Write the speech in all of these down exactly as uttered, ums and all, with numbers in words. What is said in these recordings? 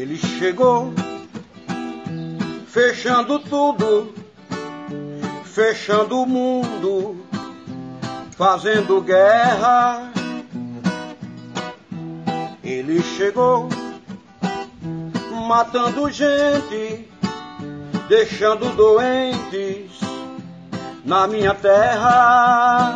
Ele chegou, fechando tudo, fechando o mundo, fazendo guerra. Ele chegou, matando gente, deixando doentes na minha terra.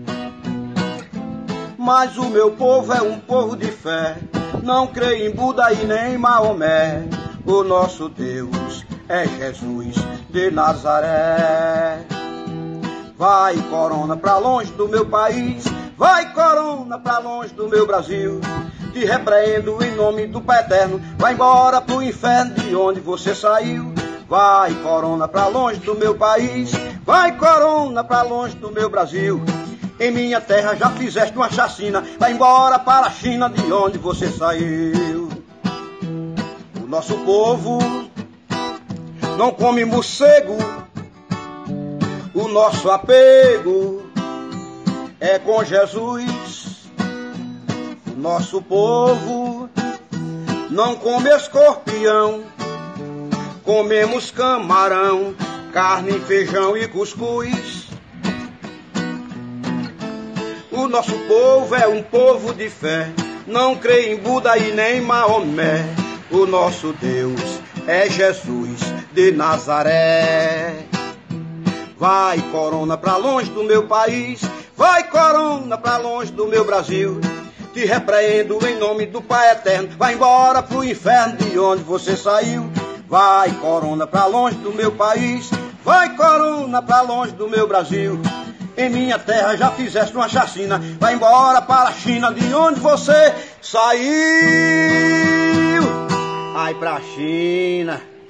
Mas o meu povo é um povo de fé, não crê em Buda e nem Maomé. O nosso Deus é Jesus de Nazaré. Vai, corona, pra longe do meu país, vai, corona, pra longe do meu Brasil. Te repreendo em nome do Pai Eterno, vai embora pro inferno de onde você saiu. Vai, corona, pra longe do meu país, vai, corona, pra longe do meu Brasil. Em minha terra já fizeste uma chacina, vai embora para a China de onde você saiu. O nosso povo não come morcego, o nosso apego é com Jesus. O nosso povo não come escorpião, comemos camarão, carne, feijão e cuscuz. O nosso povo é um povo de fé, não crê em Buda e nem Maomé. O nosso Deus é Jesus de Nazaré. Vai, corona, pra longe do meu país, vai, corona, pra longe do meu Brasil. Te repreendo em nome do Pai Eterno, vai embora pro inferno de onde você saiu. Vai, corona, pra longe do meu país, vai, corona, pra longe do meu Brasil. Em minha terra já fizeste uma chacina, vai embora para a China de onde você saiu. Ai, pra China.